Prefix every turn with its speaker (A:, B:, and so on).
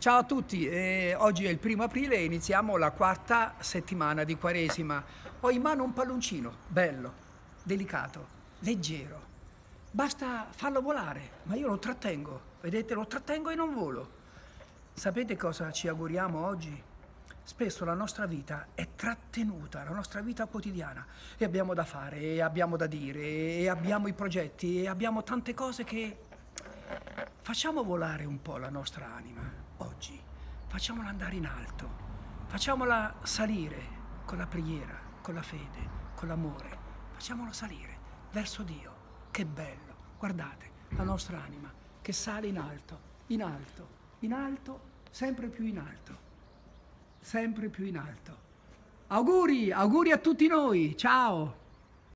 A: Ciao a tutti, oggi è il 1° aprile e iniziamo la quarta settimana di Quaresima. Ho in mano un palloncino, bello, delicato, leggero. Basta farlo volare, ma io lo trattengo, vedete, lo trattengo e non volo. Sapete cosa ci auguriamo oggi? Spesso la nostra vita è trattenuta, la nostra vita quotidiana, e abbiamo da fare, e abbiamo da dire, e abbiamo i progetti, e abbiamo tante cose che... Facciamo volare un po' la nostra anima oggi, facciamola andare in alto, facciamola salire con la preghiera, con la fede, con l'amore, facciamola salire verso Dio. Che bello, guardate, la nostra anima che sale in alto, in alto, in alto, sempre più in alto, sempre più in alto. Auguri, auguri a tutti noi, ciao!